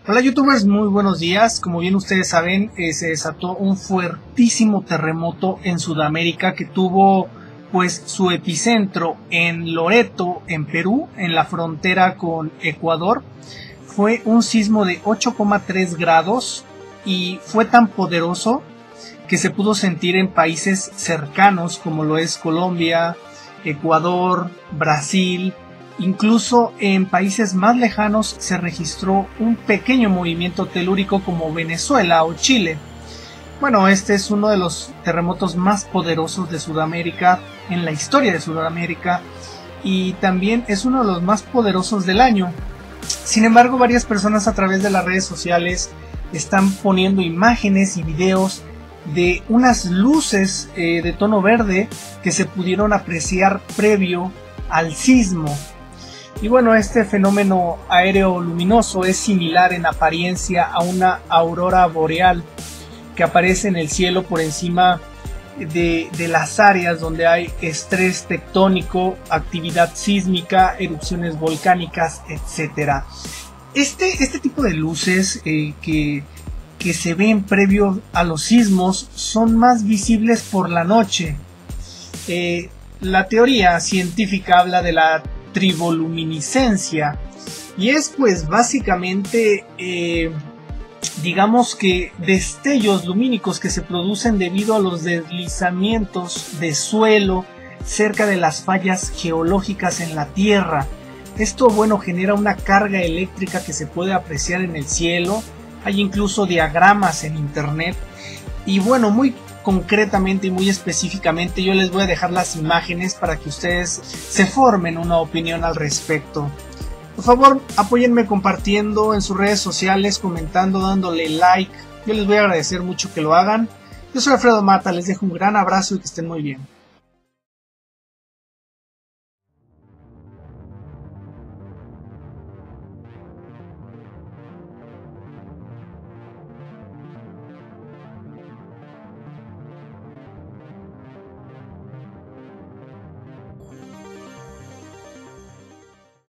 Hola youtubers, muy buenos días. Como bien ustedes saben, se desató un fuertísimo terremoto en Sudamérica que tuvo pues su epicentro en Loreto, en Perú, en la frontera con Ecuador. Fue un sismo de 8,3 grados y fue tan poderoso que se pudo sentir en países cercanos como lo es Colombia, Ecuador, Brasil. Incluso en países más lejanos se registró un pequeño movimiento telúrico como Venezuela o Chile. Bueno, este es uno de los terremotos más poderosos de Sudamérica, en la historia de Sudamérica, y también es uno de los más poderosos del año. Sin embargo, varias personas a través de las redes sociales están poniendo imágenes y videos de unas luces de tono verde que se pudieron apreciar previo al sismo. Y bueno, este fenómeno aéreo luminoso es similar en apariencia a una aurora boreal que aparece en el cielo por encima de las áreas donde hay estrés tectónico, actividad sísmica, erupciones volcánicas, etc. Este tipo de luces que se ven previo a los sismos son más visibles por la noche. La teoría científica habla de la triboluminiscencia y es pues básicamente digamos que destellos lumínicos que se producen debido a los deslizamientos de suelo cerca de las fallas geológicas en la Tierra. Esto bueno genera una carga eléctrica que se puede apreciar en el cielo. Hay incluso diagramas en internet y bueno, muy concretamente y muy específicamente yo les voy a dejar las imágenes para que ustedes se formen una opinión al respecto. Por favor, apóyenme compartiendo en sus redes sociales, comentando, dándole like. Yo les voy a agradecer mucho que lo hagan. Yo soy Alfredo Mata, les dejo un gran abrazo y que estén muy bien.